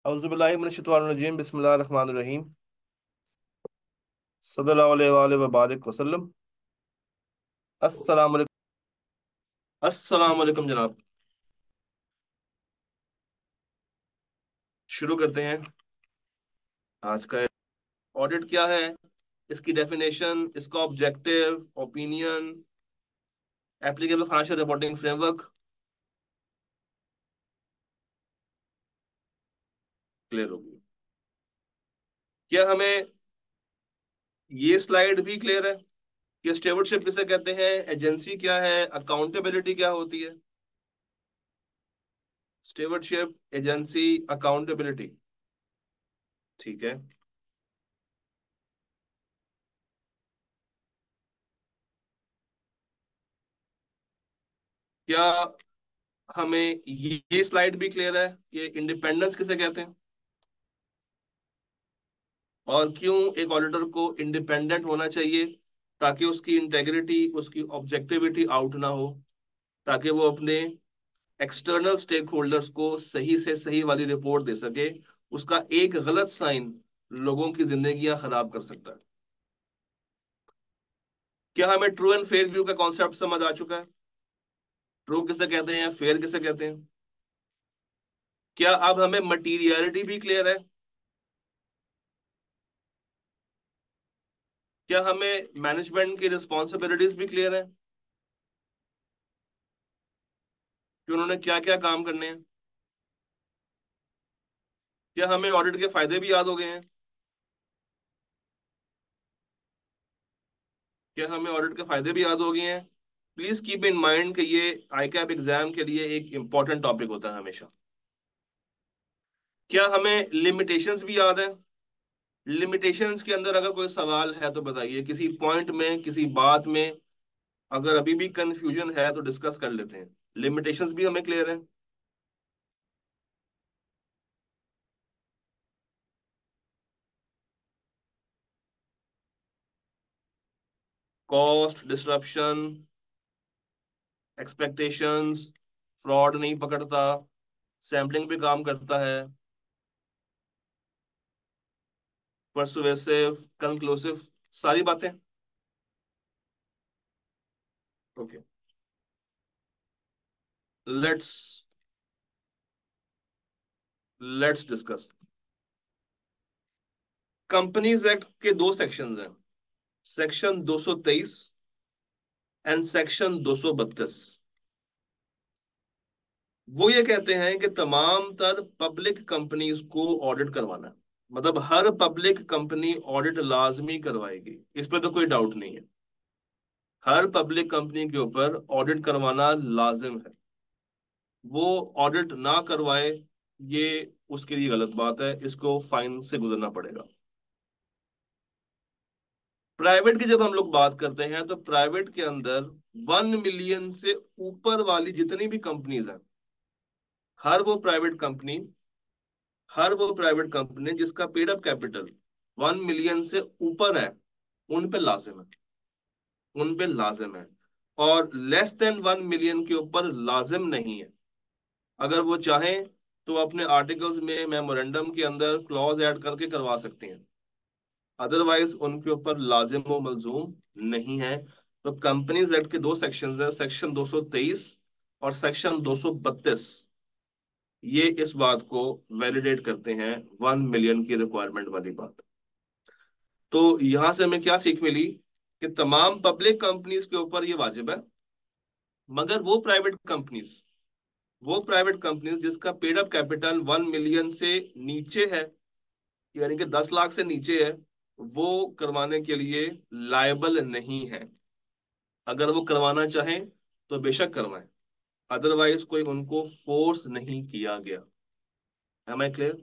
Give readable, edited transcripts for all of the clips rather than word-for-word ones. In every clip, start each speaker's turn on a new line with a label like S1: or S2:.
S1: औज़ुबिल्लाहि मिनश्शैतानिर्रजीम बिस्मिल्लाहिर रहमानिर रहीम सल्लल्लाहु अलैहि व बारिक वसल्लम। अस्सलाम वालेकुम। अस्सलाम वालेकुम जनाब। शुरू करते हैं आज का। ऑडिट क्या है, इसकी डेफिनेशन, इसका objective, opinion, applicable financial reporting framework. Clear होगी क्या हमें? ये स्लाइड भी क्लियर है कि स्टेवरशिप किसे कहते हैं, एजेंसी क्या है, अकाउंटेबिलिटी क्या होती है? Stewardship, agency, accountability. ठीक है। क्या हमें ये स्लाइड भी क्लियर है कि इंडिपेंडेंस किसे कहते हैं और क्यों एक ऑडिटर को इंडिपेंडेंट होना चाहिए? ताकि उसकी इंटेग्रिटी, उसकी ऑब्जेक्टिविटी आउट ना हो, ताकि वो अपने एक्सटर्नल स्टेक होल्डर्स को सही से सही वाली रिपोर्ट दे सके। उसका एक गलत साइन लोगों की जिंदगियां खराब कर सकता है। क्या हमें ट्रू एंड फेयर व्यू का कॉन्सेप्ट समझ आ चुका है? ट्रू किसे कहते हैं, फेयर किसे कहते हैं? क्या अब हमें मटीरियलिटी भी क्लियर है? क्या हमें मैनेजमेंट की रिस्पॉन्सिबिलिटीज भी क्लियर है कि उन्होंने क्या क्या काम करने हैं? क्या हमें ऑडिट के फायदे भी याद हो गए हैं? क्या हमें ऑडिट के फायदे भी याद हो गए हैं? प्लीज कीप इन माइंड कि ये आई कैप एग्जाम के लिए एक इंपॉर्टेंट टॉपिक होता है हमेशा। क्या हमें लिमिटेशंस भी याद है? लिमिटेशंस के अंदर अगर कोई सवाल है तो बताइए, किसी पॉइंट में, किसी बात में अगर अभी भी कंफ्यूजन है तो डिस्कस कर लेते हैं। लिमिटेशंस भी हमें क्लियर है? कॉस्ट, डिसरप्शन, एक्सपेक्टेशंस, फ्रॉड नहीं पकड़ता, सैम्पलिंग पे काम करता है, परसुएसिव, कंक्लूसिव, सारी बातें। Okay, let's let's discuss. Companies act के दो सेक्शंस हैं, सेक्शन 223 एंड सेक्शन 232। वो ये कहते हैं कि तमाम तर पब्लिक कंपनीज को ऑडिट करवाना है। मतलब हर पब्लिक कंपनी ऑडिट लाजमी करवाएगी, इस पे तो कोई डाउट नहीं है। हर पब्लिक कंपनी के ऊपर ऑडिट करवाना लाजिम है। वो ऑडिट ना करवाए, ये उसके लिए गलत बात है, इसको फाइन से गुजरना पड़ेगा। प्राइवेट की जब हम लोग बात करते हैं तो प्राइवेट के अंदर 1 मिलियन से ऊपर वाली जितनी भी कंपनीज हैं, हर वो प्राइवेट कंपनी हर वो प्राइवेट कंपनी जिसका पेड अप कैपिटल 1 मिलियन से ऊपर है, उन पे लाजिम है। उन पे लाजिम है। और लेस देन 1 मिलियन के ऊपर लाजिम नहीं है। अगर वो चाहें तो अपने आर्टिकल्स में, मेमोरेंडम के अंदर क्लॉज ऐड करके करवा सकते हैं। अदरवाइज उनके ऊपर लाजिम व मलजूम नहीं है। तो कंपनीज एक्ट के दो सेक्शन है, सेक्शन 223 और सेक्शन 232। ये इस बात को वैलिडेट करते हैं, 1 मिलियन की रिक्वायरमेंट वाली बात। तो यहां से हमें क्या सीख मिली कि तमाम पब्लिक कंपनीज के ऊपर ये वाजिब है, मगर वो प्राइवेट कंपनीज जिसका पेड अप कैपिटल 1 मिलियन से नीचे है, यानी कि 10 लाख से नीचे है, वो करवाने के लिए लायबल नहीं है। अगर वो करवाना चाहें तो बेशक करवाएं, अदरवाइज कोई उनको फोर्स नहीं किया गया। है मैं क्लियर?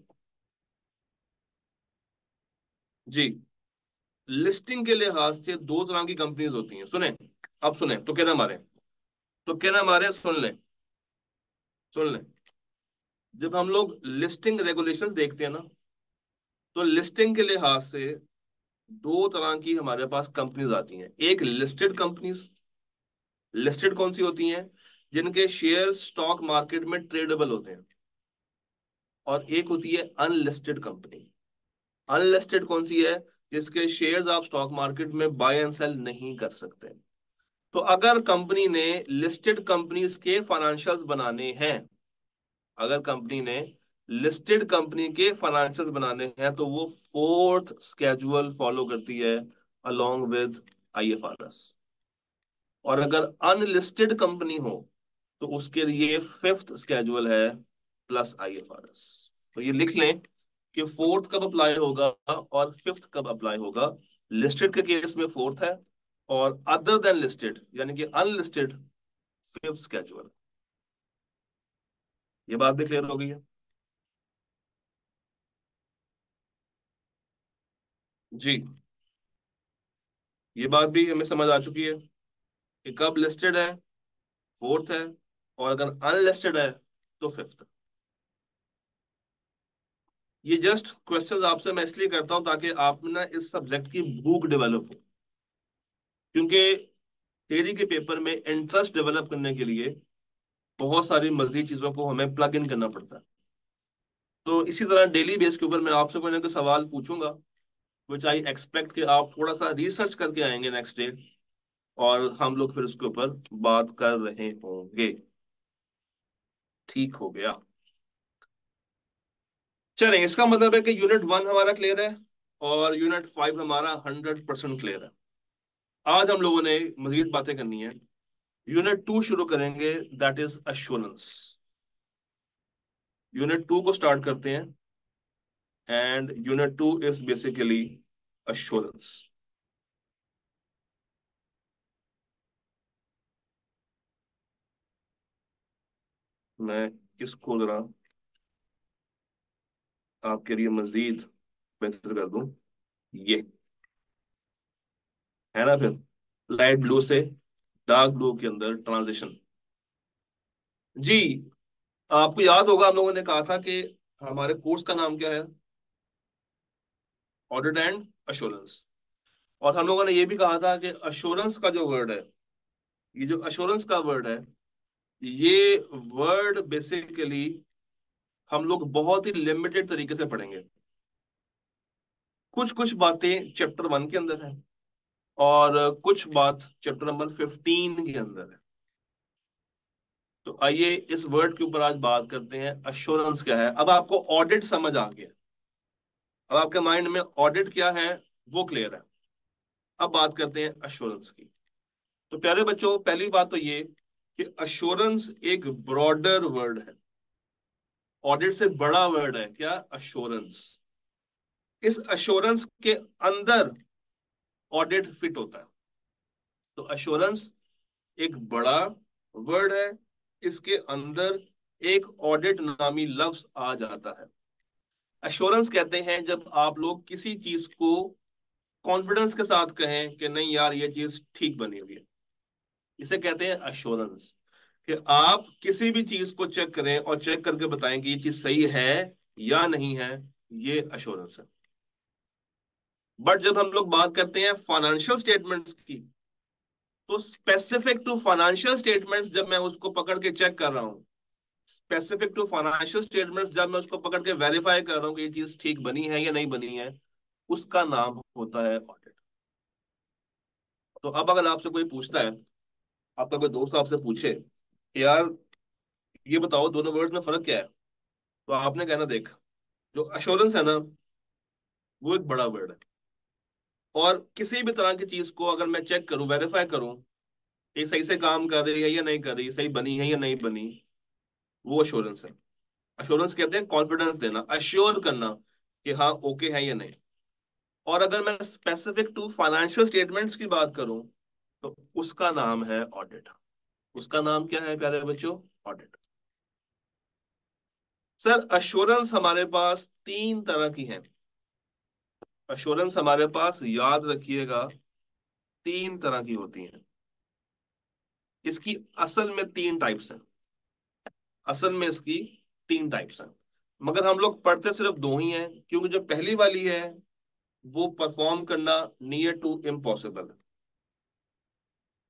S1: जी। लिस्टिंग के लिहाज से दो तरह की कंपनीज होती हैं, सुने। अब सुने तो कहना मारे, सुन लें, सुन लें। जब हम लोग लिस्टिंग रेगुलेशंस देखते हैं ना, तो लिस्टिंग के लिहाज से दो तरह की हमारे पास कंपनीज आती हैं। एक लिस्टेड कंपनीज। लिस्टेड कौन सी होती हैं? जिनके शेयर स्टॉक मार्केट में ट्रेडेबल होते हैं। और एक होती है अनलिस्टेड कंपनी। अनलिस्टेड कौन सी है? जिसके शेयर्स आप स्टॉक मार्केट में बाय एंड सेल नहीं कर सकते। तो अगर कंपनी ने लिस्टेड कंपनीज के फाइनेंशियल्स बनाने हैं, अगर कंपनी ने लिस्टेड कंपनी के फाइनेंशियल्स बनाने हैं, तो वो फोर्थ स्केड्यूल फॉलो करती है अलोंग विद आईएफआरएस। और अगर अनलिस्टेड कंपनी हो तो उसके लिए फिफ्थ स्केड्यूल है प्लस आईएफआरएस। तो ये लिख लें कि फोर्थ कब अप्लाई होगा और फिफ्थ कब अप्लाई होगा। लिस्टेड के केस में फोर्थ है, और अदर देन लिस्टेड यानी कि अनलिस्टेड फिफ्थ स्केड्यूल। ये बात भी क्लियर हो गई है? जी, ये बात भी हमें समझ आ चुकी है कि कब लिस्टेड है फोर्थ है, और अगर अनलिस्टेड है तो फिफ्थ। ये जस्ट क्वेश्चंस आपसे मैं इसलिए करता हूं ताकि आप में ना इस सब्जेक्ट की भूख डेवलप हो। क्योंकि थियरी के पेपर में इंटरेस्ट डेवलप करने के लिए बहुत सारी मजीद चीजों को हमें प्लग इन करना पड़ता है। तो इसी तरह डेली बेस के ऊपर मैं आपसे कोई ना कोई सवाल पूछूंगा, विच आई एक्सपेक्ट कि आप थोड़ा सा रिसर्च करके आएंगे नेक्स्ट डे, और हम लोग फिर उसके ऊपर बात कर रहे होंगे। ठीक हो गया? चलें, इसका मतलब है कि यूनिट 1 हमारा क्लियर है और यूनिट 5 हमारा 100% क्लियर है। आज हम लोगों ने मजीद बातें करनी है। यूनिट 2 शुरू करेंगे, दैट इज अश्योरेंस। यूनिट 2 को स्टार्ट करते हैं, and unit 2 is basically assurance. मैं इसको जरा आपके लिए मजीद बेहतर कर दूं। ये है ना, फिर लाइट ब्लू से डार्क ब्लू के अंदर ट्रांजिशन। जी, आपको याद होगा हम लोगों ने कहा था कि हमारे कोर्स का नाम क्या है? Audit and assurance. और हम लोगों ने ये भी कहा था कि अश्योरेंस का जो वर्ड है, ये जो अश्योरेंस का वर्ड है, ये वर्ड बेसिकली हम लोग बहुत ही लिमिटेड तरीके से पढ़ेंगे। कुछ कुछ बातें चैप्टर 1 के अंदर है, और कुछ बात चैप्टर नंबर 15 के अंदर है। तो आइए इस वर्ड के ऊपर आज बात करते हैं, अश्योरेंस क्या है। अब आपको ऑडिट समझ आ गया, अब आपके माइंड में ऑडिट क्या है वो क्लियर है। अब बात करते हैं अश्योरेंस की। तो प्यारे बच्चों, पहली बात तो ये कि अश्योरेंस एक ब्रॉडर वर्ड है। ऑडिट से बड़ा वर्ड है क्या? अश्योरेंस। इस अश्योरेंस के अंदर ऑडिट फिट होता है। तो अश्योरेंस एक बड़ा वर्ड है, इसके अंदर एक ऑडिट नामी लफ्ज आ जाता है। अश्योरेंस कहते हैं जब आप लोग किसी चीज को कॉन्फिडेंस के साथ कहें कि नहीं यार ये चीज ठीक बनी हुई है, इसे कहते हैं अश्योरेंस। कि आप किसी भी चीज को चेक करें और चेक करके बताएं कि ये चीज सही है या नहीं है, ये अश्योरेंस है। बट जब हम लोग बात करते हैं फाइनेंशियल स्टेटमेंट्स की, तो स्पेसिफिक टू फाइनेंशियल स्टेटमेंट्स जब मैं उसको पकड़ के चेक कर रहा हूँ, स्पेसिफिक टू फाइनेंशियल स्टेटमेंट्स जब मैं उसको पकड़ के वेरीफाई कर रहा हूँ कि ये चीज ठीक बनी है या नहीं बनी है, उसका नाम होता है ऑडिट। तो अब अगर आपसे कोई पूछता है, आपका कोई दोस्त आपसे पूछे यार ये बताओ दोनों वर्ड्स में फर्क क्या है, तो आपने कहना देख, जो अश्योरेंस है ना, वो एक बड़ा वर्ड है। और किसी भी तरह की चीज को अगर मैं चेक करूं, वेरीफाई करूं, ये सही से काम कर रही है या नहीं कर रही, सही बनी है या नहीं बनी, वो अश्योरेंस है। अश्योरेंस कहते हैं कॉन्फिडेंस देना, अश्योर करना कि हाँ ओके है या नहीं। और अगर मैं स्पेसिफिक टू फाइनेंशियल स्टेटमेंट्स की बात करूं, तो उसका नाम है ऑडिट। उसका नाम क्या है प्यारे बच्चों? ऑडिट। सर अश्योरेंस हमारे पास तीन तरह की है। अश्योरेंस हमारे पास, याद रखिएगा, तीन तरह की होती हैं। इसकी असल में तीन टाइप्स हैं। असल में इसकी तीन टाइप्स हैं, मगर हम लोग पढ़ते सिर्फ दो ही हैं, क्योंकि जो पहली वाली है वो परफॉर्म करना नियर टू इम्पॉसिबल है।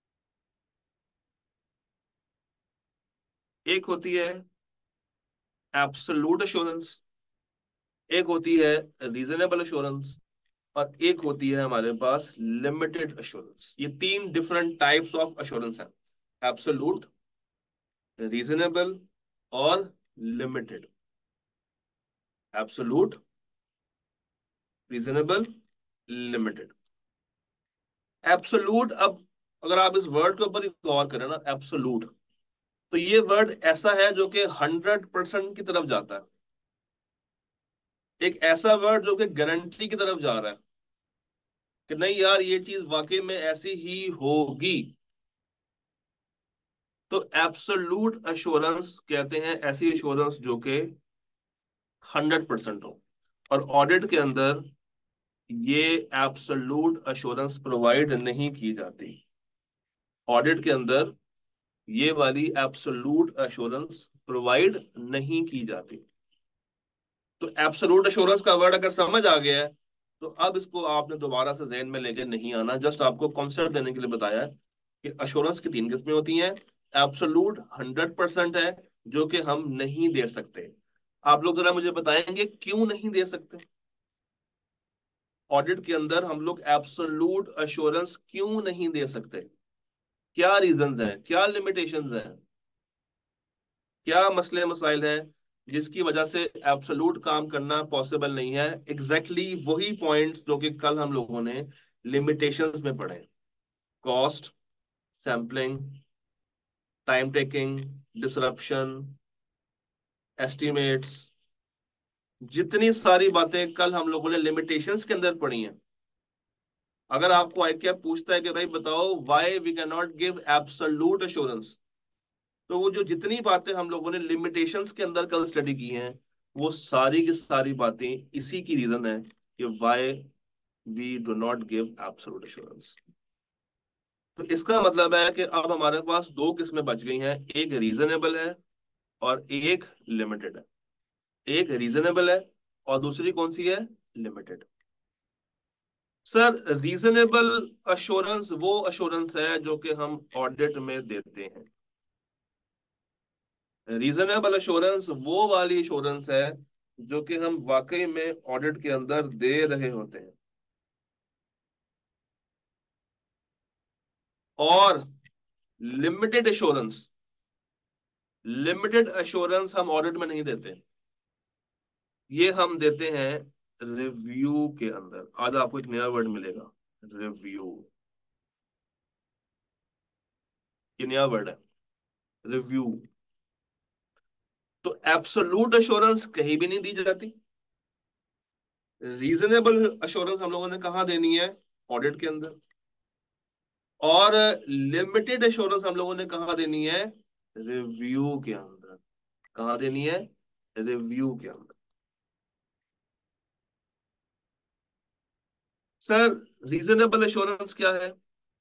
S1: एक होती है एब्सोल्यूट अश्योरेंस, एक होती है रीजनेबल अश्योरेंस, और एक होती है हमारे पास लिमिटेड अश्योरेंस। ये तीन डिफरेंट टाइप्स ऑफ अश्योरेंस है, एब्सोल्यूट, रीजनेबल और limited. Absolute, reasonable, limited. Absolute, अब अगर आप इस वर्ड के ऊपर गौर करें ना, एब्सोल्यूट, तो ये वर्ड ऐसा है जो कि 100% की तरफ जाता है, एक ऐसा वर्ड जो कि गारंटी की तरफ जा रहा है कि नहीं यार ये चीज वाकई में ऐसी ही होगी। तो एब्सोल्यूट अश्योरेंस कहते हैं ऐसी अश्योरेंस जो कि 100% हो। और ऑडिट के अंदर ये एब्सोल्यूट अश्योरेंस प्रोवाइड नहीं की जाती। ऑडिट के अंदर ये वाली एब्सोल्यूट अश्योरेंस प्रोवाइड नहीं की जाती। तो एब्सोल्यूट अश्योरेंस का वर्ड अगर समझ आ गया है, तो अब इसको आपने दोबारा से जहन में लेके नहीं आना, जस्ट आपको कॉन्सेप्ट देने के लिए बताया है कि अश्योरेंस की तीन किस्में होती हैं। एब्सोल्यूट 100% है, जो कि हम नहीं दे सकते। आप लोग जरा मुझे बताएंगे क्यों नहीं दे सकते? ऑडिट के अंदर हम लोग एब्सोल्यूट अश्योरेंस क्यों नहीं दे सकते? क्या रीजंस हैं, क्या लिमिटेशंस हैं, क्या मसले मसाइल हैं जिसकी वजह से एब्सोल्यूट काम करना पॉसिबल नहीं है? एग्जैक्टली exactly वही पॉइंट्स जो कि कल हम लोगों ने लिमिटेशंस में पढ़े। Cost, sampling, time taking, disruption, estimates, जितनी सारी बातें कल हम लोगों ने लिमिटेशंस के अंदर पढ़ी हैं। अगर आपको आई क्या पूछता है कि भाई बताओ why we can not give absolute assurance, तो वो जो जितनी बातें हम लोगों ने लिमिटेशंस के अंदर कल स्टडी की हैं, वो सारी की सारी बातें इसी की रीजन है कि why we do not give absolute assurance. तो इसका मतलब है कि अब हमारे पास दो किस्में बच गई हैं, एक रीजनेबल है और एक लिमिटेड है। एक रीजनेबल है और दूसरी कौन सी है? लिमिटेड। सर, रीजनेबल अश्योरेंस वो अश्योरेंस है जो कि हम ऑडिट में देते हैं। रीजनेबल अश्योरेंस वो वाली अश्योरेंस है जो कि हम वाकई में ऑडिट के अंदर दे रहे होते हैं। और लिमिटेड अश्योरेंस, लिमिटेड अश्योरेंस हम ऑडिट में नहीं देते, ये हम देते हैं रिव्यू के अंदर। आज आपको एक नया वर्ड मिलेगा, रिव्यू। ये नया वर्ड है, रिव्यू। तो एब्सोल्यूट अश्योरेंस कहीं भी नहीं दी जाती। रीजनेबल अश्योरेंस हम लोगों ने कहाँ देनी है? ऑडिट के अंदर। और लिमिटेड एश्योरेंस हम लोगों ने कहा देनी है? रिव्यू के अंदर। कहा देनी है? रिव्यू के अंदर। सर, रीजनेबल एश्योरेंस क्या है?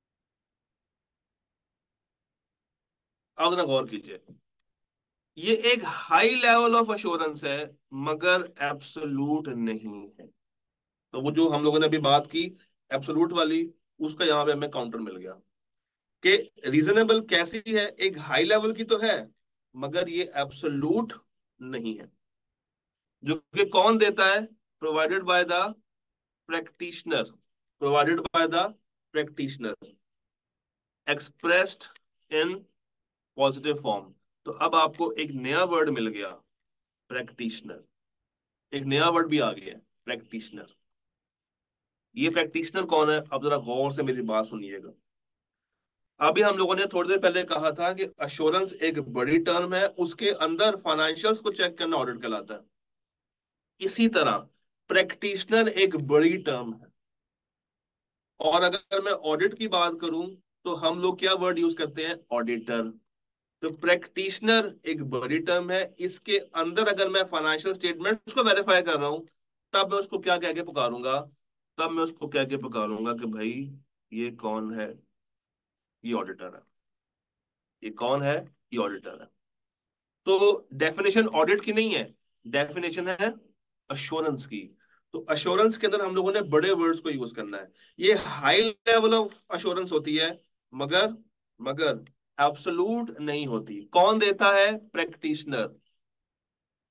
S1: आप जरा गौर कीजिए। ये एक हाई लेवल ऑफ एश्योरेंस है, मगर एब्सोल्यूट नहीं है। तो वो जो हम लोगों ने अभी बात की एब्सोल्यूट वाली, उसका यहां पे हमें काउंटर मिल गया कि रीजनेबल कैसी है, एक हाई लेवल की तो है, मगर ये एब्सोल्यूट नहीं है। जो कि कौन देता है? Provided by the practitioner. Provided by the practitioner, expressed in positive form. तो अब आपको एक नया वर्ड मिल गया, प्रैक्टिशनर। एक नया वर्ड भी आ गया, प्रैक्टिशनर। ये प्रैक्टिशनर कौन है? अब जरा गौर से मेरी बात सुनिएगा। अभी हम लोगों ने थोड़ी देर पहले कहा था कि अश्योरेंस एक बड़ी टर्म है, उसके अंदर फाइनेंशियल्स को चेक करना ऑडिट कहलाता है। इसी तरह प्रैक्टिशनर एक बड़ी टर्म है। और अगर मैं ऑडिट की बात करूं, तो हम लोग क्या वर्ड यूज करते हैं? ऑडिटर। तो प्रैक्टिशनर एक बड़ी टर्म है, इसके अंदर अगर मैं फाइनेंशियल स्टेटमेंट्स को वेरीफाई कर रहा हूं, तब मैं उसको क्या कह के पुकारूंगा? तब मैं उसको कह के पुकारूंगा कि भाई ये कौन है? ये ऑडिटर है। ये कौन है? ये ऑडिटर है। तो डेफिनेशन ऑडिट की नहीं है, डेफिनेशन है अश्योरेंस की। तो अश्योरेंस के अंदर हम लोगों ने बड़े वर्ड्स को यूज करना है। ये हाई लेवल ऑफ अश्योरेंस होती है, मगर मगर एब्सोल्यूट नहीं होती। कौन देता है? प्रैक्टिशनर।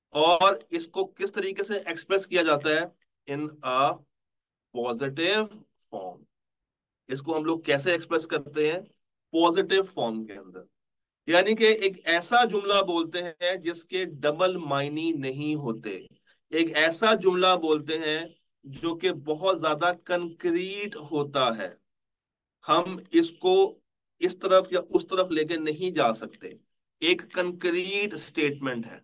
S1: और इसको किस तरीके से एक्सप्रेस किया जाता है? In a positive form. इसको हम लोग कैसे एक्सप्रेस करते हैं? पॉजिटिव फॉर्म के अंदर। यानी कि एक ऐसा जुमला बोलते हैं जिसके डबल मायनी नहीं होते। एक ऐसा जुमला बोलते हैं जो कि बहुत ज्यादा कंक्रीट होता है। हम इसको इस तरफ या उस तरफ लेके नहीं जा सकते। एक कंक्रीट स्टेटमेंट है।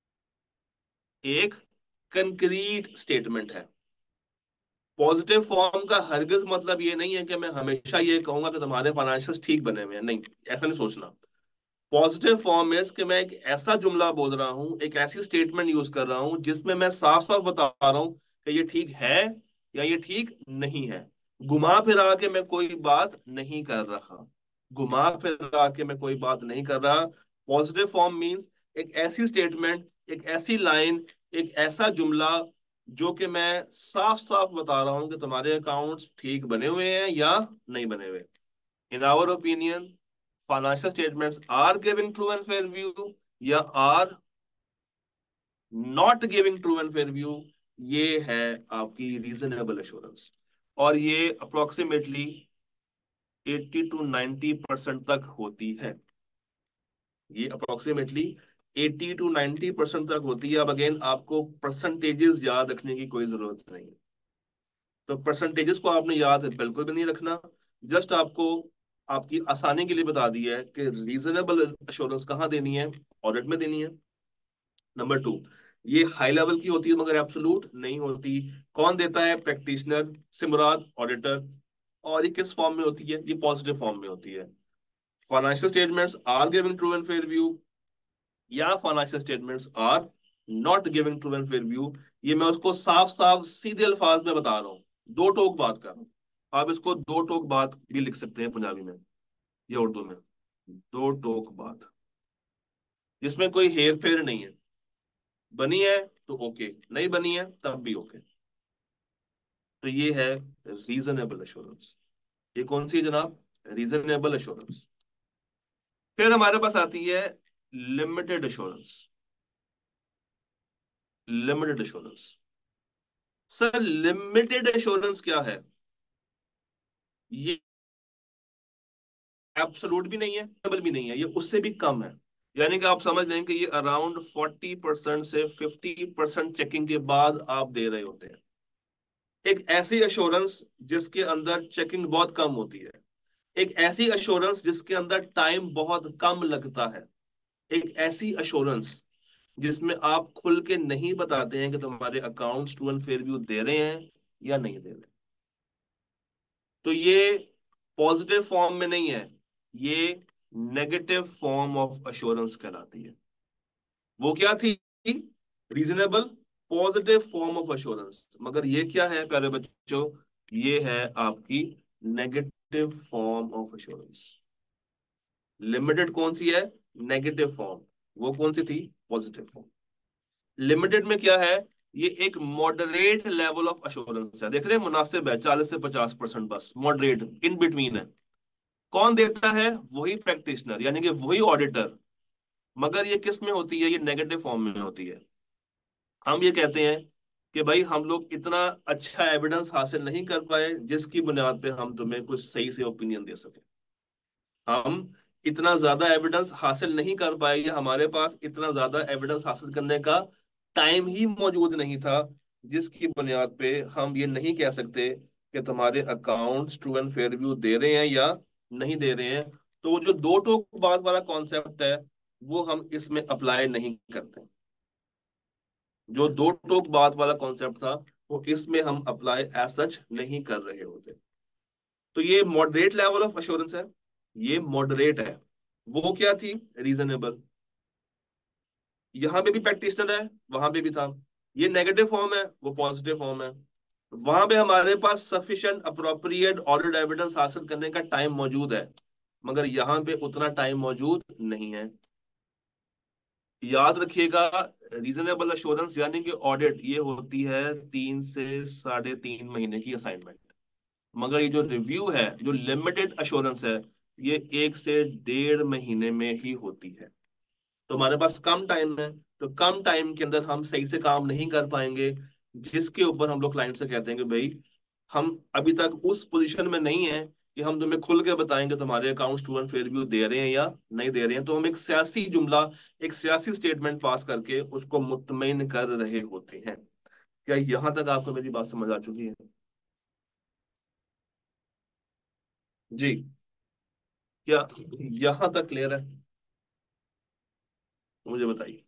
S1: एक कंक्रीट स्टेटमेंट है। पॉजिटिव फॉर्म का हरगिज मतलब ये नहीं है कि मैं हमेशा ये कहूंगा कि तुम्हारे फाइनेंशियल ठीक बने हुए हैं, नहीं। ऐसा नहीं सोचना। पॉजिटिव फॉर्म में कि मैं एक ऐसा जुमला बोल रहा हूं, एक ऐसी स्टेटमेंट यूज कर रहा हूं जिसमें मैं साफ साफ बता रहा हूं कि ये ठीक है या ये ठीक नहीं है। घुमा फिरा के मैं कोई बात नहीं कर रहा। घुमा फिरा के मैं कोई बात नहीं कर रहा। पॉजिटिव फॉर्म मींस एक ऐसी स्टेटमेंट, एक ऐसी लाइन, एक ऐसा जुमला जो कि मैं साफ साफ बता रहा हूं कि तुम्हारे अकाउंट्स ठीक बने हुए हैं या नहीं बने हुए। In our opinion, financial statements are giving true and fair view या are not giving true and fair view, ये है आपकी रीजनेबल एश्योरेंस। और ये अप्रोक्सीमेटली 80 to 90% तक होती है। ये अप्रोक्सीमेटली 80 to 90% तक होती है। अब अगेन आपको परसेंटेजेस याद रखने की कोई जरूरत नहीं है। तो परसेंटेजेस को आपने याद बिल्कुल भी नहीं रखना। जस्ट आपको आपकी आसानी के लिए बता दिया है कि रीजनेबल एश्योरेंस कहाँ देनी है। ऑडिट में देनी है। नंबर टू, ये हाई लेवल की होती है मगर एब्सोल्यूट नहीं होती। कौन देता है? प्रैक्टिशनर से मुराद ऑडिटर। और ये किस फॉर्म में होती है? ये पॉजिटिव फॉर्म में होती है। Financial statements are giving true and fair view या financial statements are not giving true and fair view. ये मैं उसको साफ साफ सीधे अल्फाज में बता रहा हूँ। दो टोक बात कर रहा हूँ। आप इसको दो टोक बात भी लिख सकते हैं पंजाबी में या उर्दू में। दो टोक बात जिसमें कोई हेर फेर नहीं है। बनी है तो ओके, नहीं बनी है तब भी ओके। तो ये है रीजनेबल एश्योरेंस। ये कौन सी है जनाब? Reasonable assurance. फिर हमारे पास आती है limited assurance. Limited assurance. Sir limited assurance क्या है? ये एब्सोल्यूट भी नहीं है, डबल भी नहीं है, ये उससे भी कम है। यानी कि आप समझ लें कि ये अराउंड 40% से 50% चेकिंग के बाद आप दे रहे होते हैं। एक ऐसी एश्योरेंस जिसके अंदर चेकिंग बहुत कम होती है। एक ऐसी एश्योरेंस जिसके अंदर टाइम बहुत कम लगता है। एक ऐसी एश्योरेंस जिसमें आप खुल के नहीं बताते हैं कि तुम्हारे accounts true and fair view दे रहे हैं या नहीं दे रहे। तो ये पॉजिटिव फॉर्म में नहीं है। ये नेगेटिव फॉर्म ऑफ एश्योरेंस कहलाती है। वो क्या थी? Reasonable positive form of assurance. मगर ये क्या है प्यारे बच्चों? ये है आपकी negative form of assurance. Limited कौन सी है? Negative form. वो कौन सी थी? Positive form. लिमिटेड में क्या है? ये एक मॉडरेट लेवल ऑफ एश्योरेंस है। देख रहे हैं, मुनासिब है, 40 से 50%, बस मॉडरेट इन बिटवीन है। कौन देता है? वही प्रैक्टिशनर यानी कि वही ऑडिटर। मगर ये किस में होती है? ये नेगेटिव फॉर्म में होती है। हम ये कहते हैं कि भाई हम लोग इतना अच्छा एविडेंस हासिल नहीं कर पाए जिसकी बुनियाद पे हम तुम्हें कुछ सही से ओपिनियन दे सके। हम इतना ज्यादा एविडेंस हासिल नहीं कर पाए या हमारे पास इतना ज्यादा एविडेंस हासिल करने का टाइम ही मौजूद नहीं था जिसकी बुनियाद पे हम ये नहीं कह सकते कि तुम्हारे accounts true and fair view दे रहे हैं या नहीं दे रहे हैं। तो वो जो दो टोक बात वाला कॉन्सेप्ट है वो हम इसमें अप्लाई नहीं करते। जो दो टोक बात वाला कॉन्सेप्ट था वो इसमें हम अप्लाई एज सच नहीं कर रहे होते। तो ये मॉडरेट लेवल ऑफ अश्योरेंस है। ये मॉडरेट है। वो क्या थी? रीजनेबल। यहां पे भी प्रैक्टिशनर है, वहां पे भी था। ये नेगेटिव फॉर्म है, वो पॉजिटिव फॉर्म है। वहां पे हमारे पास सफिशिएंट अप्रोप्रिएट ऑडिट एविडेंस हासिल करने का टाइम मौजूद है। मगर यहाँ पे उतना टाइम मौजूद नहीं है। याद रखिएगा, रीजनेबल अश्योरेंस यानी कि ऑडिट ये होती है 3 से 3.5 महीने की असाइनमेंट। मगर ये जो रिव्यू है, जो लिमिटेड अश्योरेंस है, ये 1 से 1.5 महीने में ही होती है। तो हमारे पास कम टाइम है। तो कम टाइम के अंदर हम सही से काम नहीं कर पाएंगे, जिसके ऊपर हम लोग क्लाइंट से कहते हैं कि भाई हम अभी तक उस पोजीशन में नहीं है कि हम तुम्हें खुल के बताएंगे तुम्हारे अकाउंट स्टूडेंट फेयर व्यू दे रहे हैं या नहीं दे रहे हैं। तो हम एक सियासी जुमला, एक सियासी स्टेटमेंट पास करके उसको मुतमईन कर रहे होते हैं। क्या यहां तक आपको मेरी बात समझ आ चुकी है? जी। क्या यहां तक क्लियर है? मुझे बताइए,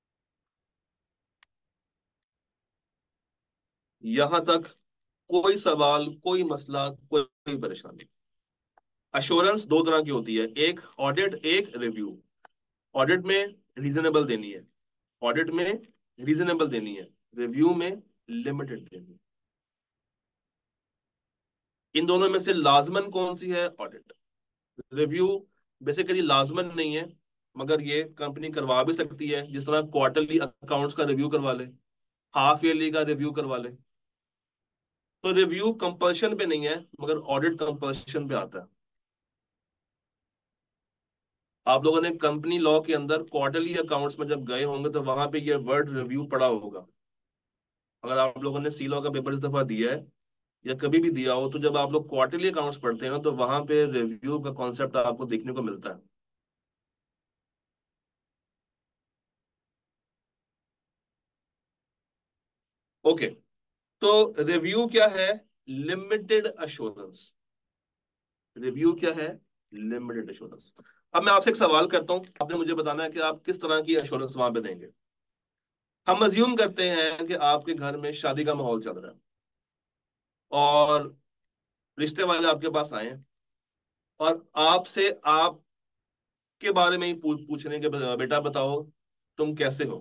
S1: यहां तक कोई सवाल, कोई मसला, कोई परेशानी? अश्योरेंस दो तरह की होती है, एक ऑडिट, एक रिव्यू। ऑडिट में रीजनेबल देनी है, ऑडिट में रीजनेबल देनी है, रिव्यू में लिमिटेड देनी है। इन दोनों में से लाजमन कौन सी है? ऑडिट। रिव्यू बेसिकली लाजमन नहीं है, मगर ये कंपनी करवा भी सकती है, जिस तरह क्वार्टरली अकाउंट्स का रिव्यू करवा ले, हाफ ईयरली का रिव्यू करवा ले। तो रिव्यू कंपल्शन पे नहीं है, मगर ऑडिट कंपल्शन पे आता है। आप लोगों ने कंपनी लॉ के अंदर क्वार्टरली अकाउंट्स में जब गए होंगे तो वहां पे ये वर्ड रिव्यू पड़ा होगा। अगर आप लोगों ने सी लॉ का पेपर इस दफा दिया है या कभी भी दिया हो, तो जब आप लोग क्वार्टरली अकाउंट्स पढ़ते हैं ना, तो वहां पे रिव्यू का कॉन्सेप्ट आपको देखने को मिलता है। ओके। तो रिव्यू क्या है? Limited assurance. रिव्यू क्या है? Limited assurance. अब मैं आपसे एक सवाल करता हूं, आपने मुझे बताना है कि आप किस तरह की अश्योरेंस वहां पे देंगे। हम अज्यूम करते हैं कि आपके घर में शादी का माहौल चल रहा है और रिश्ते वाले आपके पास आए हैं और आपसे आपके बारे में ही पूछ रहे हैं कि बेटा बताओ तुम कैसे हो।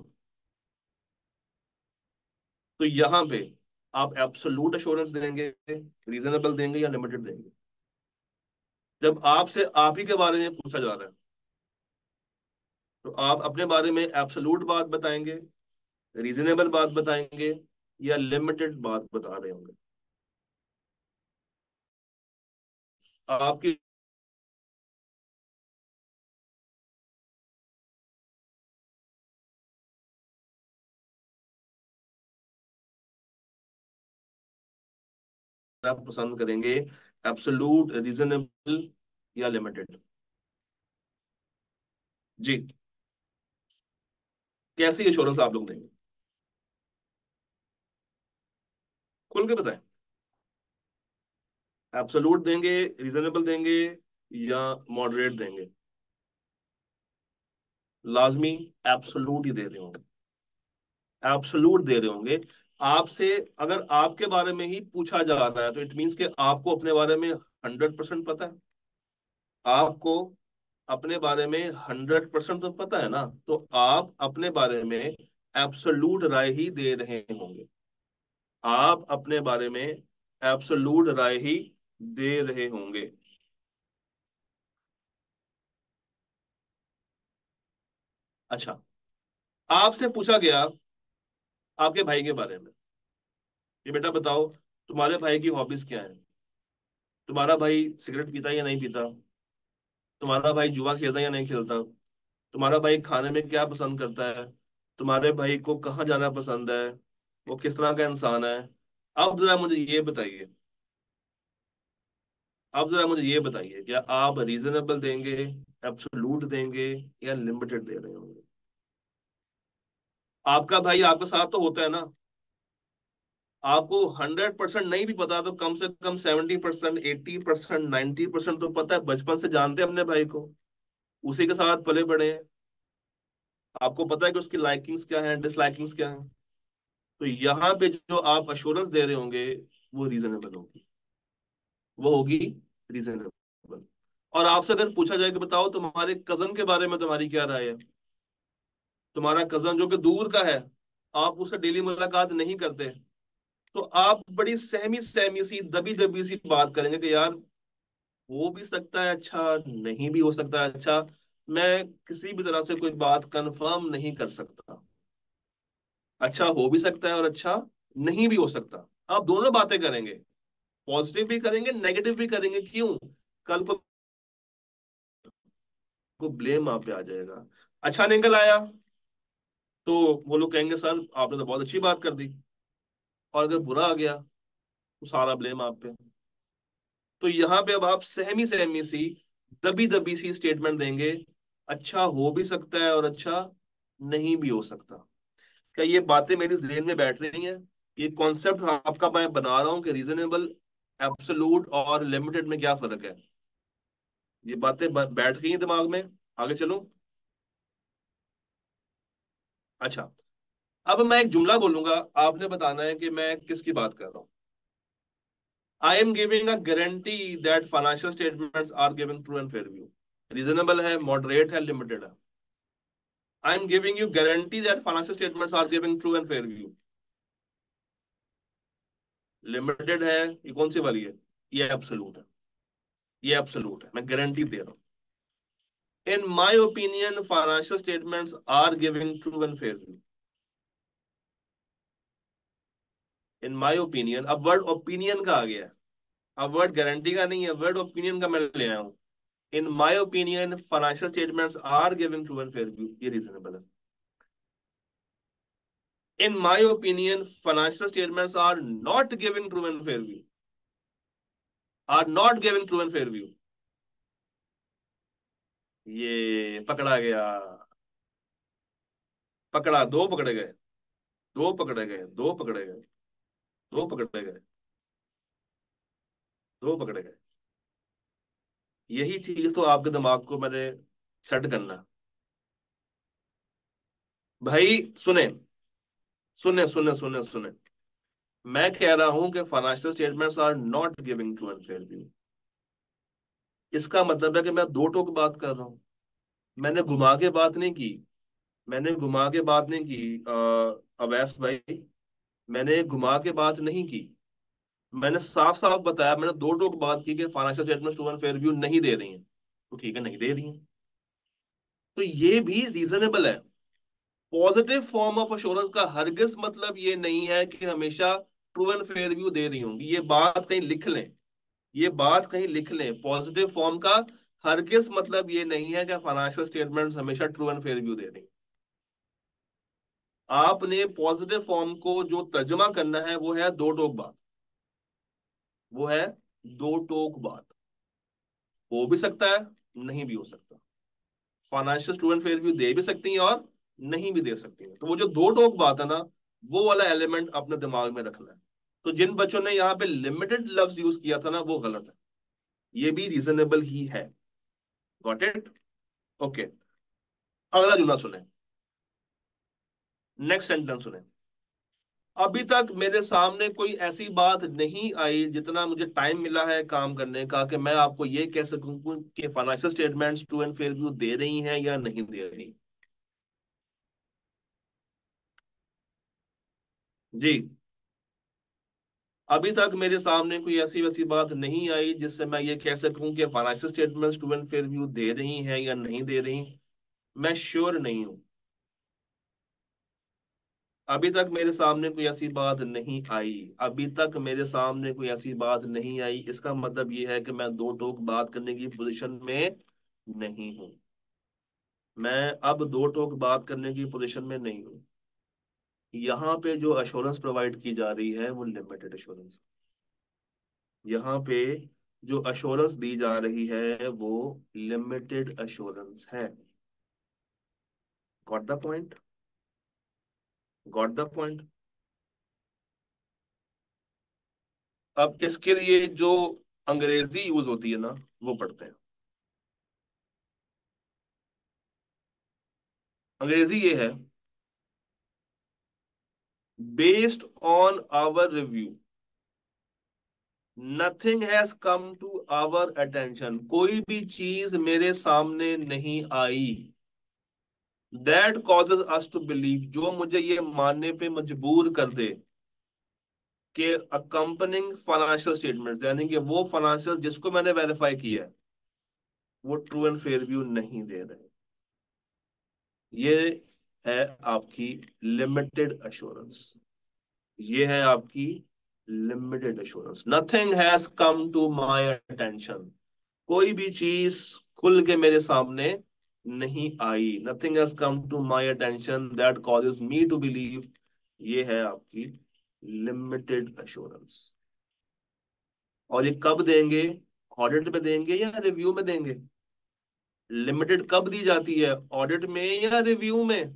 S1: तो यहाँ पे आप एब्सोल्यूट अश्योरेंस देंगे, रीजनेबल देंगे, या लिमिटेड देंगे? जब आपसे आप ही के बारे में पूछा जा रहा है, तो आप अपने बारे में एब्सोल्यूट बात बताएंगे, रीजनेबल बात बताएंगे, या लिमिटेड बात बता रहे होंगे? आपकी आप पसंद करेंगे, एब्सोल्यूट, रीजनेबल, या लिमिटेड? जी। कैसी एश्योरेंस आप लोग देंगे? खुल के बताएं। एब्सोल्यूट देंगे, रीजनेबल देंगे, या मॉडरेट देंगे? लाजमी एब्सोल्यूट ही दे रहे होंगे, एब्सोल्यूट दे रहे होंगे। आपसे अगर आपके बारे में ही पूछा जा रहा है, तो इट मीन्स कि आपको अपने बारे में 100% पता है। आपको अपने बारे में 100% तो पता है ना, तो आप अपने बारे में एब्सोल्यूट राय ही दे रहे होंगे। आप अपने बारे में एब्सोल्यूट राय ही दे रहे होंगे। अच्छा, आपसे पूछा गया आपके भाई के बारे में, ये बेटा बताओ तुम्हारे भाई की हॉबीज क्या है? तुम्हारा भाई सिगरेट पीता है या नहीं पीता? तुम्हारा भाई जुआ खेलता है या नहीं खेलता? तुम्हारा भाई खाने में क्या पसंद करता है? तुम्हारे भाई को कहाँ जाना पसंद है? वो किस तरह का इंसान है? अब जरा मुझे ये बताइए, अब जरा मुझे ये बताइए, क्या आप रीजनेबल देंगे, एब्सोल्यूट देंगे, या लिमिटेड दे रहे होंगे? आपका भाई आपके साथ तो होता है ना। आपको 100% नहीं भी पता तो कम से कम 70%, 80%, 90% तो पता है, बचपन से जानते हैं अपने भाई को, उसी के साथ पले बड़े हैं। आपको पता है कि उसकी लाइकिंग्स क्या हैं, डिसलाइकिंग्स क्या हैं। तो यहाँ पे जो आप अश्योरेंस दे रहे होंगे, वो रीजनेबल होगी, वो होगी रीजनेबल। और आपसे अगर पूछा जाए कि बताओ तुम्हारे कजन के बारे में तुम्हारी क्या राय है, तुम्हारा कजन जो कि दूर का है, आप उससे डेली मुलाकात नहीं करते, तो आप बड़ी सहमी सहमी सी, दबी दबी सी बात करेंगे कि यार हो भी सकता है अच्छा, नहीं भी हो सकता है अच्छा, मैं किसी भी तरह से कोई बात कंफर्म नहीं कर सकता। अच्छा हो भी सकता है और अच्छा नहीं भी हो सकता। आप दोनों बातें करेंगे, पॉजिटिव भी करेंगे, नेगेटिव भी करेंगे। क्यों? कल को ब्लेम आप पे आ जाएगा। अच्छा निकल आया तो वो लोग कहेंगे सर आपने तो बहुत अच्छी बात कर दी, और अगर बुरा आ गया तो सारा ब्लेम आप पे। तो यहाँ पे अब आप सहमी सहमी सी, दबी दबी सी स्टेटमेंट देंगे, अच्छा हो भी सकता है और अच्छा नहीं भी हो सकता। क्या ये बातें मेरी जेहन में बैठ रही हैं? ये कॉन्सेप्ट आपका मैं बना रहा हूँ कि रीजनेबल, एब्सोलूट और लिमिटेड में क्या फर्क है? ये बातें बैठ गई हैं दिमाग में? आगे चलूं? अच्छा, अब मैं एक जुमला बोलूंगा, आपने बताना है कि मैं किसकी बात कर रहा हूँ। I am giving a guarantee that financial statements are giving true and fair view. Reasonable है, मॉडरेट है, लिमिटेड है? I am giving you guarantee that financial statements are giving true and fair view. Limited है, ये कौन सी वाली है? ये absolute है। ये एब्सोल्यूट है, मैं गारंटी दे रहा हूँ। In my opinion financial statements are giving true and fair view. In my opinion, अब वर्ड ओपिनियन का आ गया है, अब वर्ड गारंटी का नहीं है, वर्ड ओपिनियन का मैं ले आया हूं। In my opinion financial statements are giving true and fair view, ये रीजनेबल है। In my opinion financial statements are not giving true and fair view, are not giving true and fair view, ये पकड़ा गया। पकड़ा, दो पकड़े गए, दो पकड़े गए, दो पकड़े गए, दो पकड़े गए, दो पकड़े गए। यही चीज तो आपके दिमाग को मैंने सेट करना है। भाई सुने, सुने सुने सुने सुने, मैं कह रहा हूं कि financial statements are not giving true and fair view. इसका मतलब है कि मैं दो टोक बात कर रहा हूं, मैंने घुमा के बात नहीं की। मैंने घुमा के बात नहीं की अवैस भाई, मैंने घुमा के बात नहीं की। मैंने साफ साफ बताया, मैंने दो टोक बात की कि financial statements true and fair view नहीं दे रही हैं। तो ठीक है, नहीं दे रही हैं, तो ये भी रीजनेबल है। पॉजिटिव फॉर्म ऑफ अश्योरेंस का हरगिज मतलब ये नहीं है कि हमेशा ट्रू एंड फेयर व्यू दे रही होंगी। ये बात कहीं लिख लें, ये बात कहीं लिख लें, पॉजिटिव फॉर्म का हरगिज मतलब ये नहीं है कि फाइनेंशियल स्टेटमेंट्स हमेशा ट्रू एंड फेयर व्यू दे रही हैं। आपने पॉजिटिव फॉर्म को जो तर्जमा करना है वो है दो टोक बात, वो है दो टोक बात। हो भी सकता है, नहीं भी हो सकता। फाइनेंशियल स्टूडेंट फेयर व्यू दे भी सकती हैं और नहीं भी दे सकती हैं। तो वो जो दो टोक बात है ना, वो वाला एलिमेंट अपने दिमाग में रखना है। तो जिन बच्चों ने यहाँ पे लिमिटेड लफ्ज यूज किया था ना, वो गलत है, ये भी रीजनेबल ही है। Got it? ओके, अगला जुमला सुने, नेक्स्ट सेंटेंस सुने। अभी तक मेरे सामने कोई ऐसी बात नहीं आई, जितना मुझे टाइम मिला है काम करने का, कि मैं आपको ये कह सकूं कि financial statements true and fair view दे रही हैं या नहीं दे रही। जी, अभी तक मेरे सामने कोई ऐसी वैसी बात नहीं आई जिससे मैं ये कह सकूं कि financial statements true and fair view दे रही हैं या नहीं दे रही। मैं श्योर नहीं हूं। अभी तक मेरे सामने कोई ऐसी बात नहीं आई, अभी तक मेरे सामने कोई ऐसी बात नहीं आई, इसका मतलब ये है कि मैं दो टोक बात करने की पोजीशन में नहीं हूं। मैं अब दो टोक बात करने की पोजीशन में नहीं हूं। यहाँ पे जो अश्योरेंस प्रोवाइड की जा रही है वो लिमिटेड अश्योरेंस। यहाँ पे जो अश्योरेंस दी जा रही है वो लिमिटेड अश्योरेंस है। Got the point? Got the point? अब इसके लिए जो अंग्रेजी यूज होती है ना, वो पढ़ते हैं। अंग्रेजी ये है, based on our review nothing has come to our attention. कोई भी चीज मेरे सामने नहीं आई that causes us to believe, जो मुझे ये मानने पे मजबूर कर दे कि अकम्पनिंग फाइनेंशियल स्टेटमेंट्स, यानी कि वो फाइनेंशियल जिसको मैंने वेरीफाई किया है वो ट्रू एंड फेयर व्यू नहीं दे रहे। ये है आपकी लिमिटेड अश्योरेंस। ये है आपकी limited assurance. Nothing has come to my attention, कोई भी चीज खुल के मेरे सामने नहीं आई, nothing has come to my attention that causes me to believe. ये है आपकी लिमिटेड एश्योरेंस। और ये कब देंगे? ऑडिट में देंगे या रिव्यू में देंगे? लिमिटेड कब दी जाती है, ऑडिट में या रिव्यू में?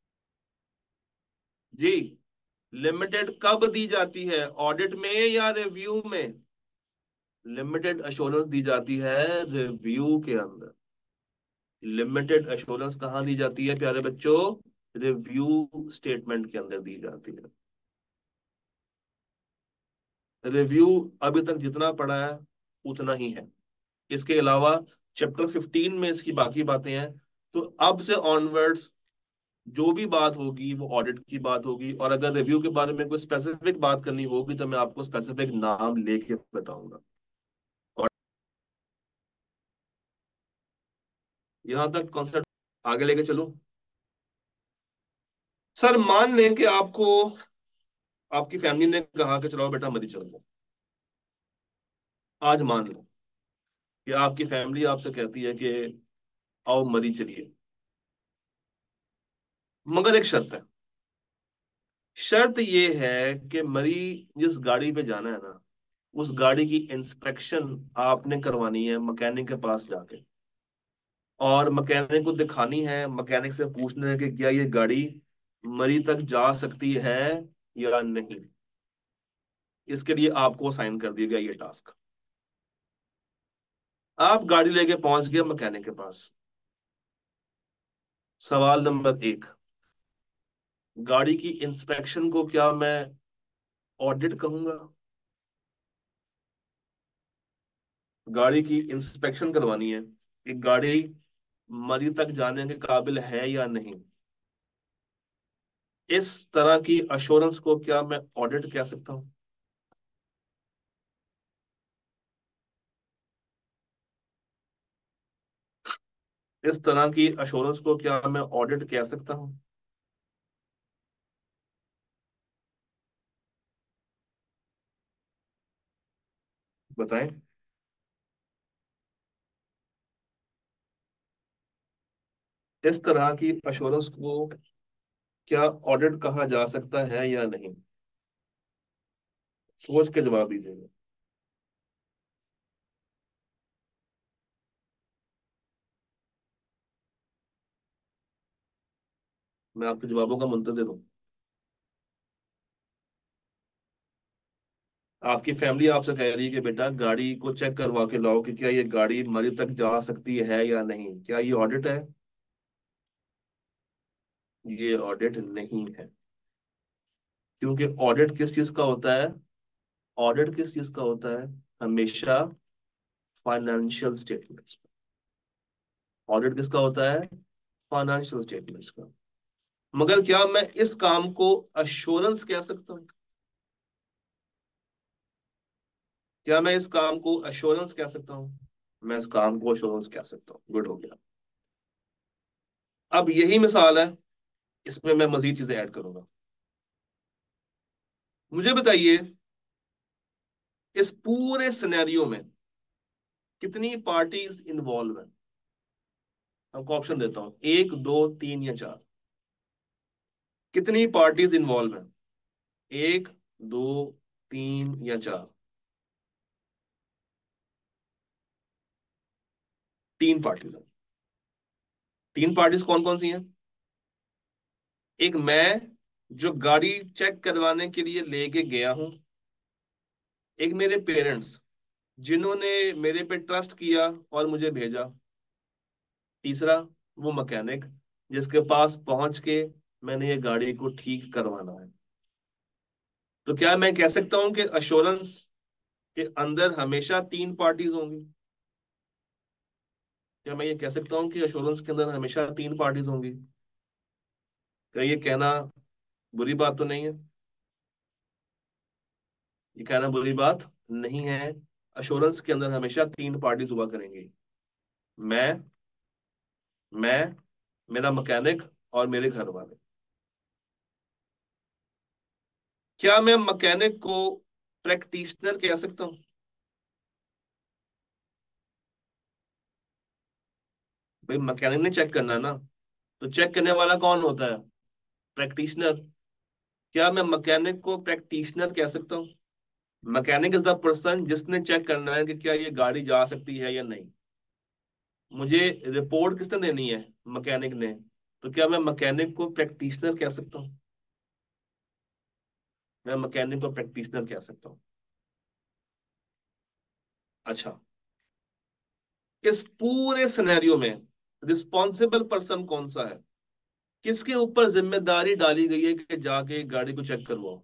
S1: जी, लिमिटेड कब दी जाती है, ऑडिट में या रिव्यू में? लिमिटेड एश्योरेंस दी जाती है रिव्यू के अंदर। लिमिटेड एश्योरेंस कहाँ दी जाती है प्यारे बच्चों? रिव्यू स्टेटमेंट के अंदर दी जाती है। रिव्यू अभी तक जितना पढ़ा है उतना ही है। इसके अलावा चैप्टर 15 में इसकी बाकी बातें हैं। तो अब से ऑनवर्ड्स जो भी बात होगी वो ऑडिट की बात होगी, और अगर रिव्यू के बारे में कोई स्पेसिफिक बात करनी होगी तो मैं आपको स्पेसिफिक नाम लेके बताऊंगा। और यहां तक कॉन्सेप्ट आगे लेके चलूं? सर मान लें कि आपको आपकी फैमिली ने कहा कि चलो बेटा मरी चल दो। आज मान लो कि आपकी फैमिली आपसे कहती है कि आओ मरी चलिए, मगर एक शर्त है। शर्त ये है कि मरी जिस गाड़ी पे जाना है ना, उस गाड़ी की इंस्पेक्शन आपने करवानी है मैकेनिक के पास जाके। और मैकेनिक को दिखानी है, मैकेनिक से पूछना है कि क्या ये गाड़ी मरी तक जा सकती है या नहीं। इसके लिए आपको साइन कर दिया गया ये टास्क। आप गाड़ी लेके पहुंच गए मैकेनिक के पास। सवाल नंबर एक, गाड़ी की इंस्पेक्शन को क्या मैं ऑडिट कहूंगा? गाड़ी की इंस्पेक्शन करवानी है, एक गाड़ी मरी तक जाने के काबिल है या नहीं, इस तरह की अश्योरेंस को क्या मैं ऑडिट कह सकता हूं? इस तरह की अश्योरेंस को क्या मैं ऑडिट कह सकता हूं? बताएं। इस तरह की अश्योरेंस को क्या ऑडिट कहा जा सकता है या नहीं? सोच के जवाब दीजिएगा। मैं आपके जवाबों का मुंतजिर हूँ। आपकी फैमिली आपसे कह रही है कि बेटा गाड़ी को चेक करवा के लाओ कि क्या ये गाड़ी मरी तक जा सकती है या नहीं, क्या ये ऑडिट है? ये ऑडिट नहीं है। क्योंकि ऑडिट किस चीज का होता है? ऑडिट किस चीज का होता है? हमेशा फाइनेंशियल स्टेटमेंट्स। ऑडिट किसका होता है? फाइनेंशियल स्टेटमेंट्स का। मगर क्या मैं इस काम को अश्योरेंस कह सकता हूँ? क्या मैं इस काम को अश्योरेंस कह सकता हूँ? मैं इस काम को अश्योरेंस कह सकता हूँ। गुड हो गया। अब यही मिसाल है, इसमें मैं मजीद चीजें ऐड करूंगा। मुझे बताइए, इस पूरे सिनेरियो में कितनी पार्टीज इन्वॉल्व है? आपको ऑप्शन देता हूं, एक, दो, तीन या चार। कितनी पार्टीज इन्वॉल्व है? एक, दो, तीन या चार? तीन पार्टीज हैं। तीन पार्टीज कौन कौन सी हैं? एक मैं, जो गाड़ी चेक करवाने के लिए लेके गया हूं। एक मेरे पेरेंट्स, जिन्होंने मेरे पे ट्रस्ट किया और मुझे भेजा। तीसरा वो मैकेनिक, जिसके पास पहुंच के मैंने ये गाड़ी को ठीक करवाना है। तो क्या मैं कह सकता हूं कि अश्योरेंस के अंदर हमेशा तीन पार्टीज होंगी? क्या मैं ये कह सकता हूँ कि अश्योरेंस के अंदर हमेशा तीन पार्टीज होंगी? क्या ये कहना बुरी बात तो नहीं है? ये कहना बुरी बात नहीं है। अश्योरेंस के अंदर हमेशा तीन पार्टीज हुआ करेंगी। मैं मैं मेरा मैकेनिक और मेरे घर वाले। क्या मैं मैकेनिक को प्रैक्टिशनर कह सकता हूँ? भाई मैकेनिक ने चेक करना है ना, तो चेक करने वाला कौन होता है? प्रैक्टिशनर। क्या मैं मैकेनिक को प्रैक्टिशनर कह सकता हूँ? मैकेनिक इज द पर्सन जिसने चेक करना है कि क्या ये गाड़ी जा सकती है या नहीं। मुझे रिपोर्ट किसने देनी है? मैकेनिक ने। तो क्या मैं मैकेनिक को प्रैक्टिशनर कह सकता हूँ? मैं मैकेनिक को प्रैक्टिशनर कह सकता हूँ। अच्छा, इस पूरे सिनेरियो में रिस्पॉन्सिबल पर्सन कौन सा है? किसके ऊपर जिम्मेदारी डाली गई है कि जाके गाड़ी को चेक करवाओ?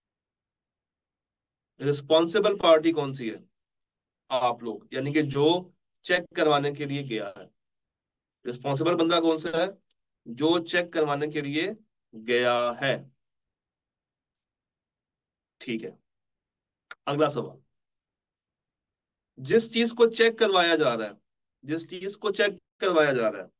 S1: रिस्पॉन्सिबल पार्टी कौन सी है? आप लोग, यानी कि जो चेक करवाने के लिए गया है। रिस्पॉन्सिबल बंदा कौन सा है? जो चेक करवाने के लिए गया है। ठीक है। अगला सवाल। जिस चीज को चेक करवाया जा रहा है, जिस चीज को चेक करवाया जा रहा है,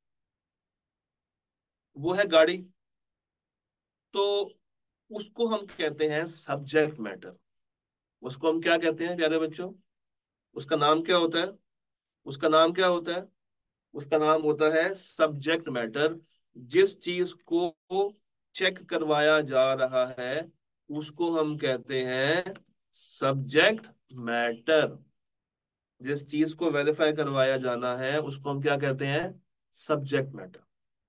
S1: वो है गाड़ी। तो उसको हम कहते हैं सब्जेक्ट मैटर। उसको हम क्या कहते हैं प्यारे बच्चों? उसका नाम क्या होता है? उसका नाम क्या होता है? उसका नाम होता है सब्जेक्ट मैटर। जिस चीज को चेक करवाया जा रहा है उसको हम कहते हैं सब्जेक्ट मैटर। जिस चीज को वेरीफाई करवाया जाना है उसको हम क्या कहते हैं? Subject matter.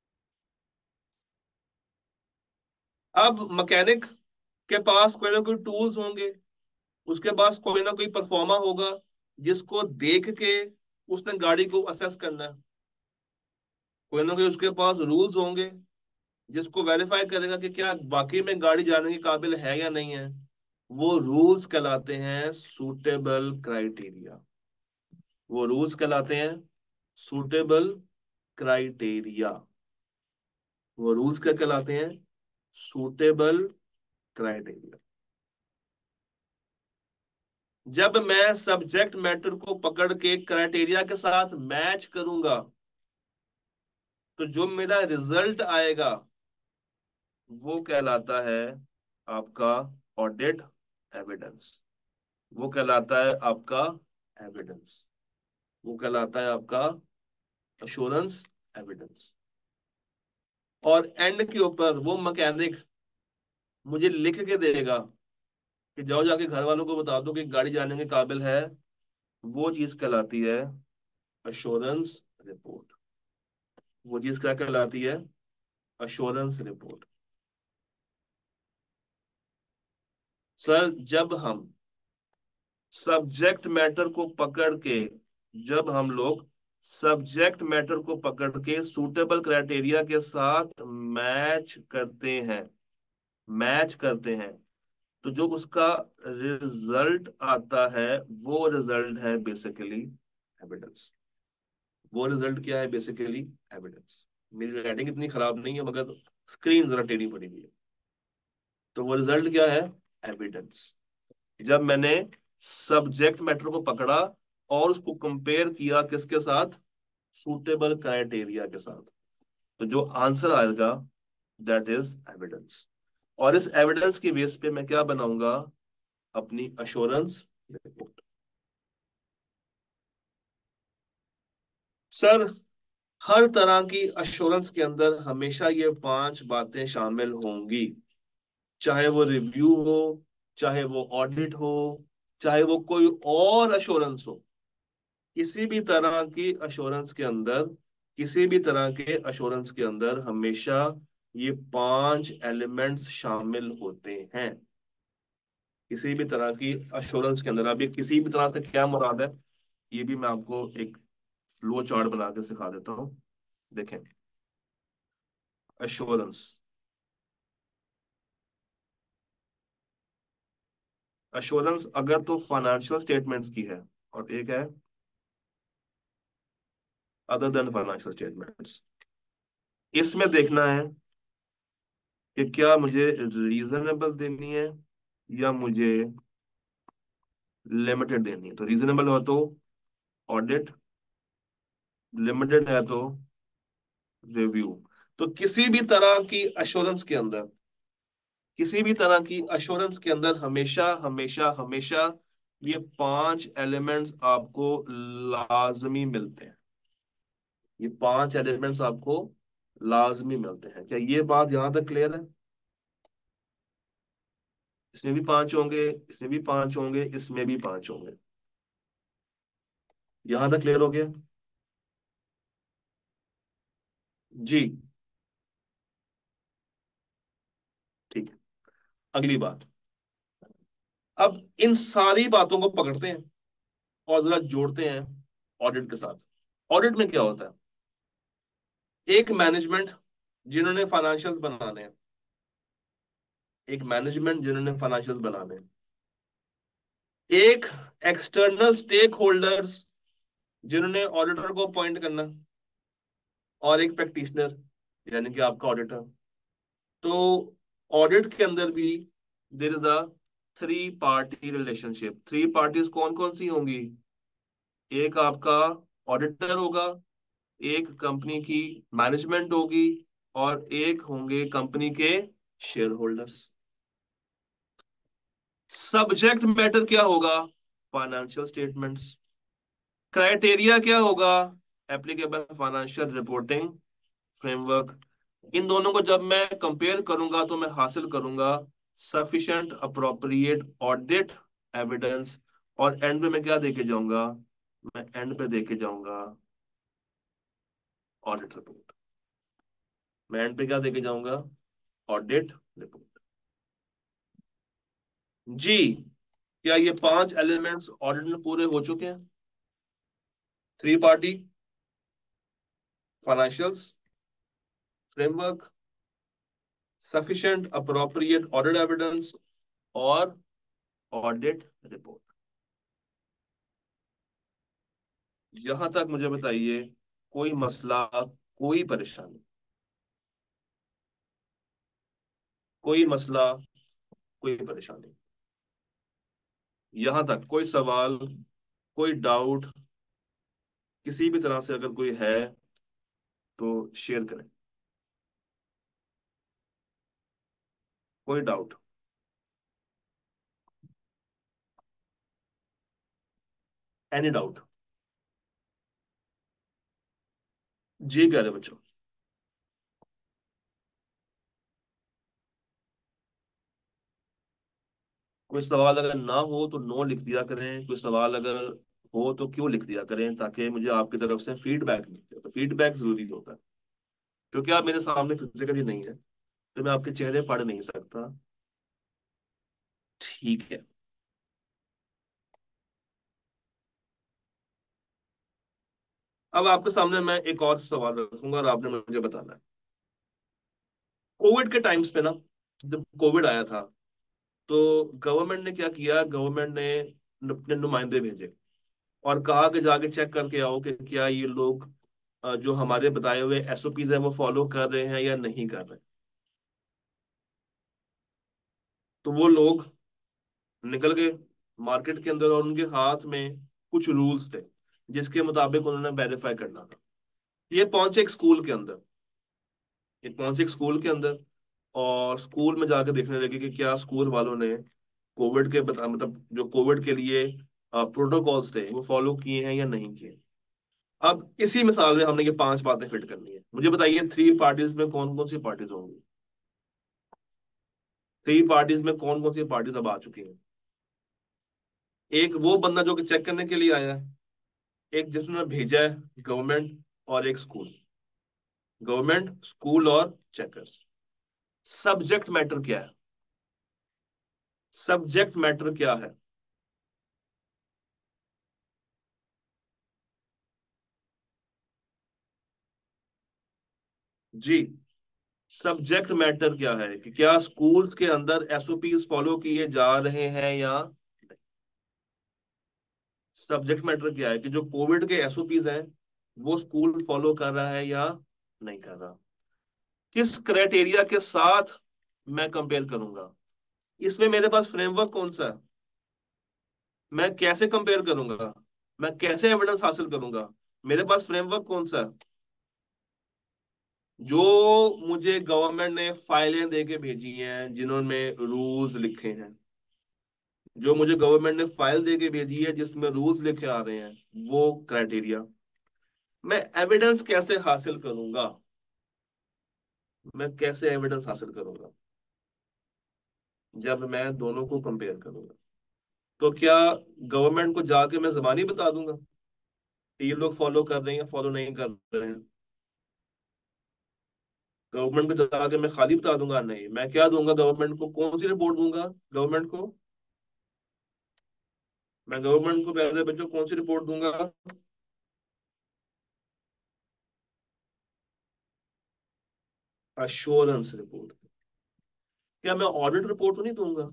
S1: अब मैकेनिक के पास कोई ना कोई टूल्स होंगे, उसके पास कोई ना कोई परफॉर्मा होगा जिसको देख के उसने गाड़ी को असेस करना है। कोई ना कोई उसके पास रूल्स होंगे जिसको वेरीफाई करेगा कि क्या वाकई में गाड़ी जाने के काबिल है या नहीं है। वो रूल्स कहलाते हैं सूटेबल क्राइटेरिया। वो रूल्स कहलाते हैं सूटेबल क्राइटेरिया। वो रूल्स क्या कहलाते हैं? Suitable criteria. जब मैं सब्जेक्ट मैटर को पकड़ के क्राइटेरिया के साथ मैच करूंगा तो जो मेरा रिजल्ट आएगा वो कहलाता है आपका ऑडिट एविडेंस। वो कहलाता है आपका एविडेंस। वो कहलाता है आपका अश्योरेंस एविडेंस। और एंड के ऊपर वो मैकेनिक मुझे लिख के देगा कि जाओ जाके घर वालों को बता दो कि गाड़ी जाने के काबिल है। वो चीज कहलाती है अश्योरेंस रिपोर्ट। वो चीज क्या कहलाती है? Assurance report. Sir, subject matter को पकड़ के जब हम लोग सब्जेक्ट मैटर को पकड़ के सूटेबल क्राइटेरिया के साथ मैच करते हैं, मैच करते हैं, तो जो उसका रिजल्ट आता है वो रिजल्ट है बेसिकली एविडेंस। वो रिजल्ट क्या है? Basically evidence. मेरी राइटिंग इतनी खराब नहीं है मगर स्क्रीन जरा टेढ़ी पड़ी हुई है। तो वो रिजल्ट क्या है? एविडेंस। जब मैंने सब्जेक्ट मैटर को पकड़ा और उसको कंपेयर किया किसके साथ? सूटेबल क्राइटेरिया के साथ, तो जो आंसर आएगा दैट इज एविडेंस। और इस एविडेंस की बेस पे मैं क्या बनाऊंगा? अपनी अश्योरेंस रिपोर्ट। सर, हर तरह की अश्योरेंस के अंदर हमेशा ये पांच बातें शामिल होंगी। चाहे वो रिव्यू हो, चाहे वो ऑडिट हो, चाहे वो कोई और अश्योरेंस हो, किसी भी तरह की अश्योरेंस के अंदर, किसी भी तरह के अश्योरेंस के अंदर हमेशा ये पांच एलिमेंट्स शामिल होते हैं। किसी भी तरह की अश्योरेंस के अंदर, अभी किसी भी तरह से क्या मुराद है ये भी मैं आपको एक फ्लो चार्ट बना के सिखा देता हूँ। देखें, अश्योरेंस। अश्योरेंस अगर तो फाइनेंशियल स्टेटमेंट्स की है, और एक है अदर देन फाइनेंशियल स्टेटमेंट्स। इसमें देखना है कि क्या मुझे रीजनेबल देनी है या मुझे लिमिटेड देनी है। तो रीजनेबल हो तो ऑडिट, लिमिटेड है तो रिव्यू। तो किसी भी तरह की अश्योरेंस के अंदर, किसी भी तरह की अश्योरेंस के अंदर हमेशा हमेशा हमेशा ये पांच एलिमेंट्स आपको लाजमी मिलते हैं। ये 5 एलिमेंट्स आपको लाजमी मिलते हैं। क्या ये बात यहां तक क्लियर है? इसमें भी 5 होंगे, इसमें भी 5 होंगे, इसमें भी 5 होंगे। यहां तक क्लियर हो गया? जी। ठीक है। अगली बात। अब इन सारी बातों को पकड़ते हैं और जरा जोड़ते हैं ऑडिट के साथ। ऑडिट में क्या होता है? एक मैनेजमेंट जिन्होंने फाइनेंशियल्स बनाने हैं, एक मैनेजमेंट जिन्होंने फाइनेंशियल्स बनाने हैं, एक एक्सटर्नल स्टेक होल्डर्स जिन्होंने ऑडिटर को अपॉइंट करना, और एक प्रैक्टिशनर यानी कि आपका ऑडिटर। तो ऑडिट के अंदर भी there is a 3 party relationship. 3 parties कौन कौन सी होंगी? एक आपका ऑडिटर होगा, एक कंपनी की मैनेजमेंट होगी, और एक होंगे कंपनी के शेयर होल्डर्स। सब्जेक्ट मैटर क्या होगा? Financial statements. क्राइटेरिया क्या होगा? Applicable financial reporting framework. इन दोनों को जब मैं कंपेयर करूंगा तो मैं हासिल करूंगा सफिशिएंट अप्रोप्रिएट ऑडिट एविडेंस। और एंड पे मैं क्या देके जाऊंगा? मैं एंड पे देके जाऊंगा ऑडिट रिपोर्ट। मैं एंड पे क्या देके जाऊंगा? Audit report. जी। क्या ये 5 एलिमेंट्स ऑडिट में पूरे हो चुके हैं? 3 party, financials, framework, sufficient appropriate audit evidence, और ऑडिट रिपोर्ट। यहां तक मुझे बताइए, कोई मसला, कोई परेशानी, कोई मसला, कोई परेशानी? यहां तक कोई सवाल, कोई डाउट, किसी भी तरह से अगर कोई है तो शेयर करें। कोई डाउट? Any doubt? जी प्यारे बच्चों। कोई सवाल अगर ना हो तो नो लिख दिया करें, कोई सवाल अगर हो तो क्यों लिख दिया करें, ताकि मुझे आपकी तरफ से फीडबैक मिले। तो फीडबैक जरूरी होता है, क्योंकि आप मेरे सामने फिजिकली नहीं है तो मैं आपके चेहरे पढ़ नहीं सकता। ठीक है। अब आपके सामने मैं एक और सवाल रखूंगा और आपने मुझे बताना है। कोविड के टाइम्स पे ना, जब कोविड आया था, तो गवर्नमेंट ने क्या किया? गवर्नमेंट ने अपने नुमाइंदे भेजे और कहा कि जाके चेक करके आओ कि क्या ये लोग जो हमारे बताए हुए एसओपीज है वो फॉलो कर रहे हैं या नहीं कर रहे। तो वो लोग निकल गए मार्केट के अंदर और उनके हाथ में कुछ रूल्स थे जिसके मुताबिक उन्होंने वेरीफाई करना था। ये पहुंचे एक स्कूल के अंदर, ये पहुंचे एक स्कूल के अंदर, और स्कूल में जाकर देखने लगे कि क्या स्कूल वालों ने कोविड के मतलब जो कोविड के लिए प्रोटोकॉल्स थे वो फॉलो किए हैं या नहीं किए। अब इसी मिसाल में हमने ये 5 बातें फिट करनी है। मुझे बताइए 3 पार्टीज में कौन कौन सी पार्टीज होंगी? 3 पार्टीज में कौन कौन सी पार्टीज अब आ चुकी हैं? एक वो बंदा जो कि चेक करने के लिए आया है, एक जिसने भेजा है गवर्नमेंट, और एक स्कूल। गवर्नमेंट, स्कूल और चेकर्स। सब्जेक्ट मैटर क्या है? सब्जेक्ट मैटर क्या है? जी। सब्जेक्ट मैटर क्या है कि क्या स्कूल्स के अंदर एसओपीज फॉलो किए जा रहे हैं या नहीं। सब्जेक्ट मैटर क्या है कि जो कोविड के एसओपीज हैं वो स्कूल फॉलो कर रहा है या नहीं कर रहा। किस क्राइटेरिया के साथ मैं कंपेयर करूंगा? इसमें मेरे पास फ्रेमवर्क कौन सा है? मैं कैसे कंपेयर करूंगा? मैं कैसे एविडेंस हासिल करूंगा? मेरे पास फ्रेमवर्क कौन सा है? जो मुझे गवर्नमेंट ने फाइलें दे के भेजी हैं जिन्होंने रूल्स लिखे हैं, जो मुझे गवर्नमेंट ने फाइल दे के भेजी है जिसमें रूल्स लिखे आ रहे हैं, वो क्राइटेरिया। मैं एविडेंस कैसे हासिल करूंगा? मैं कैसे एविडेंस हासिल करूंगा? जब मैं दोनों को कंपेयर करूंगा। तो क्या गवर्नमेंट को जाके मैं जबानी बता दूंगा कि ये लोग फॉलो कर रहे हैं, फॉलो नहीं कर रहे हैं? गवर्नमेंट को जाके मैं खाली बता दूंगा? नहीं, मैं क्या दूंगा गवर्नमेंट को? कौन सी रिपोर्ट दूंगा गवर्नमेंट को? मैं गवर्नमेंट को, पहले बच्चों, कौन सी रिपोर्ट दूंगा? Assurance report. क्या मैं ऑडिट रिपोर्ट तो नहीं दूंगा?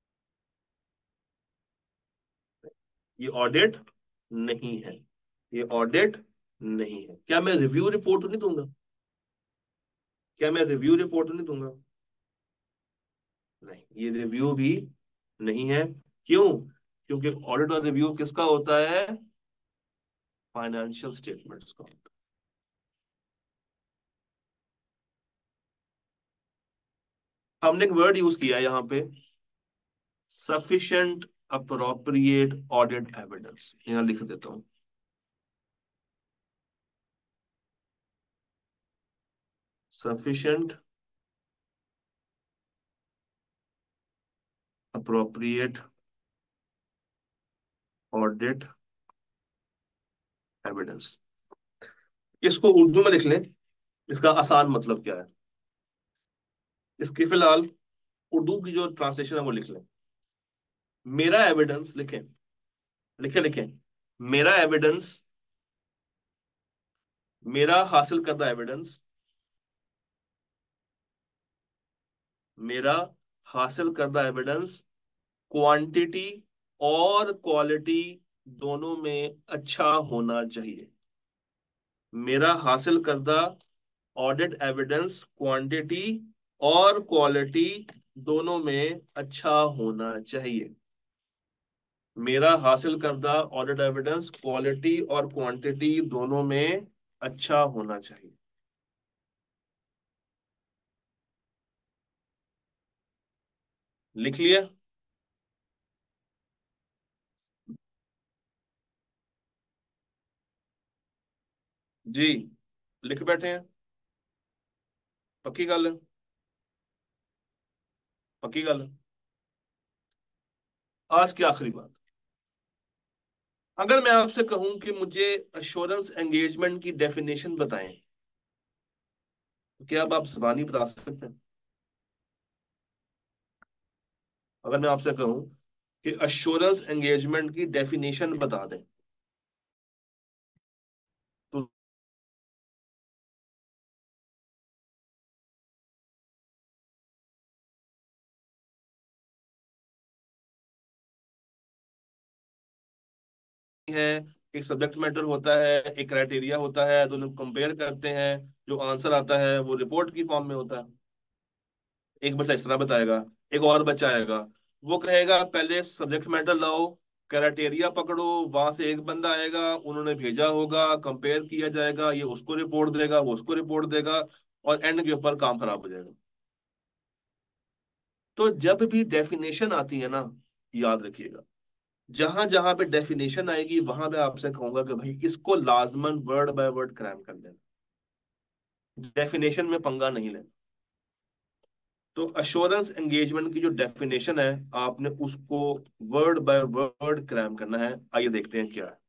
S1: ये ऑडिट नहीं है। ये ऑडिट नहीं है। क्या मैं रिव्यू रिपोर्ट तो नहीं दूंगा? क्या मैं रिव्यू रिपोर्ट तो नहीं दूंगा? नहीं, ये रिव्यू भी नहीं है। क्यों? क्योंकि ऑडिट और रिव्यू किसका होता है? फाइनेंशियल स्टेटमेंट्स का। हमने एक वर्ड यूज किया है यहाँ पे, सफिशिएंट अप्रोप्रिएट ऑडिट एविडेंस। यहाँ लिख देता हूँ, सफिशिएंट अप्रोप्रिएट ऑडिट एविडेंस। इसको उर्दू में लिख लें। इसका आसान मतलब क्या है? इसकी फिलहाल उर्दू की जो ट्रांसलेशन है वो लिख लें। मेरा एविडेंस लिखें, लिखे लिखें। मेरा एविडेंस, मेरा हासिल करदा एविडेंस, मेरा हासिल करदा एविडेंस क्वांटिटी और क्वालिटी दोनों में अच्छा होना चाहिए। मेरा हासिल करदा ऑडिट एविडेंस क्वांटिटी और क्वालिटी दोनों में अच्छा होना चाहिए। मेरा हासिल करदा ऑडिट एविडेंस क्वालिटी और क्वांटिटी दोनों में अच्छा होना चाहिए। लिख लिया? जी, लिख बैठे हैं? पक्की गल है? पक्की गल है? आज की आखिरी बात। अगर मैं आपसे कहूं कि मुझे अश्योरेंस एंगेजमेंट की डेफिनेशन बताएं, तो क्या अब आप जुबानी बता सकते हैं? अगर मैं आपसे कहूं कि अश्योरेंस एंगेजमेंट की डेफिनेशन बता दें, तो है, एक सब्जेक्ट मैटर होता है, एक क्राइटेरिया होता है, दोनों कंपेयर करते हैं, जो आंसर आता है वो रिपोर्ट की फॉर्म में होता है। एक बच्चा इस तरह बताएगा, एक और बच्चा आएगा, वो कहेगा पहले सब्जेक्ट मैटर लाओ, क्राइटेरिया पकड़ो, वहां से एक बंदा आएगा, उन्होंने भेजा होगा, कंपेयर किया जाएगा, ये उसको रिपोर्ट देगा, वो उसको रिपोर्ट देगा, और एंड के ऊपर काम खराब हो जाएगा। तो जब भी डेफिनेशन आती है ना, याद रखिएगा, जहां जहां पे डेफिनेशन आएगी वहां मैं आपसे कहूंगा कि भाई इसको लाजमन वर्ड बाय वर्ड क्रैम कर देना, डेफिनेशन में पंगा नहीं लेना। तो अश्योरेंस एंगेजमेंट की जो डेफिनेशन है, आपने उसको वर्ड बाय वर्ड क्रैम करना है। आइए देखते हैं क्या है।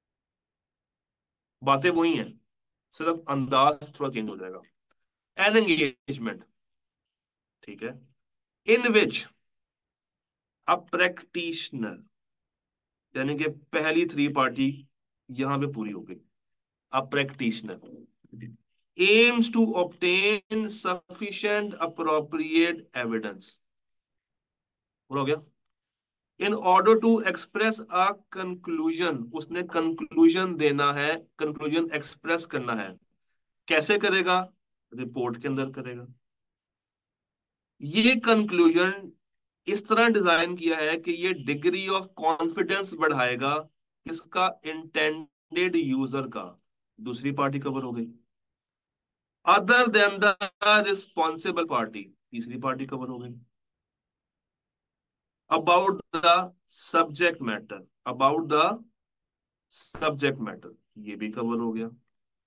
S1: बातें वही हैं, सिर्फ अंदाज थोड़ा चेंज हो जाएगा। एन एंगेजमेंट, ठीक है, इन विच अ प्रैक्टिशनर, यानी कि पहली थ्री पार्टी यहां पे पूरी हो गई। A practitioner aims to obtain sufficient appropriate evidence, पूरा हो गया, in order to express a conclusion, उसने कंक्लूजन देना है, कंक्लूजन एक्सप्रेस करना है। कैसे करेगा? रिपोर्ट के अंदर करेगा। ये कंक्लूजन इस तरह डिजाइन किया है कि ये डिग्री ऑफ कॉन्फिडेंस बढ़ाएगा, इसका इंटेंडेड यूजर का। दूसरी पार्टी कवर हो गई। Other than the responsible party, तीसरी पार्टी कवर हो गई। About the subject matter, about the subject matter, ये भी कवर हो गया।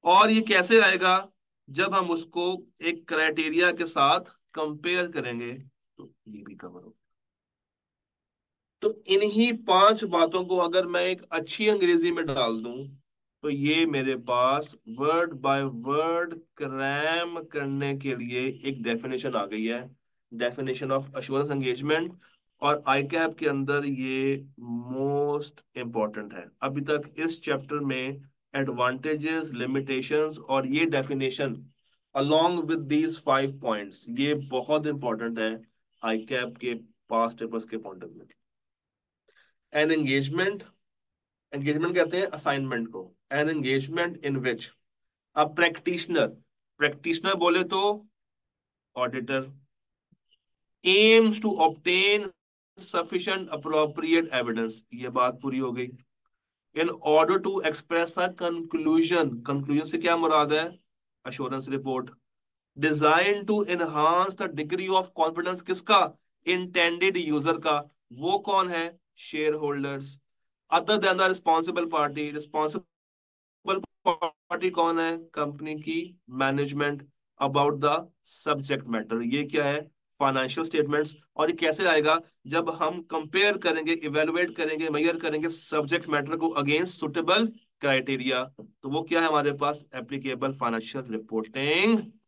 S1: और ये कैसे आएगा? जब हम उसको एक क्राइटेरिया के साथ कंपेयर करेंगे, तो ये भी कवर हो। तो इन्हीं पांच बातों को अगर मैं एक अच्छी अंग्रेजी में डाल दूं, तो ये मेरे पास वर्ड बाय वर्ड क्रैम करने के लिए एक डेफिनेशन आ गई है, डेफिनेशन ऑफ अश्योरेंस एंगेजमेंट। और आईकैप के अंदर ये मोस्ट इंपॉर्टेंट है अभी तक इस चैप्टर में। एडवांटेजेस, लिमिटेशंस और ये definition along with these 5 points, ये बहुत इंपॉर्टेंट है आईकैप के पास्ट पेपर्स के point of view. An engagement, engagement कहते हैं असाइनमेंट को। An engagement in which a practitioner, practitioner बोले तो auditor, aims to obtain sufficient appropriate evidence, ये बात पूरी हो गई। In order to express a conclusion, conclusion से क्या मुराद है? Assurance report. Design to enhance the degree of confidence, किसका? इंटेंडेड यूजर का। वो कौन है? Shareholders. Other than the responsible party, responsible party कौन है? कंपनी की management. About the subject matter, ये क्या है? Financial statements. और ये कैसे आएगा? जब हम कंपेयर करेंगे, इवेलुएट करेंगे, मेजर करेंगे सब्जेक्ट मैटर को अगेंस्ट सुटेबल क्राइटेरिया, तो वो क्या है हमारे पास? Applicable financial reporting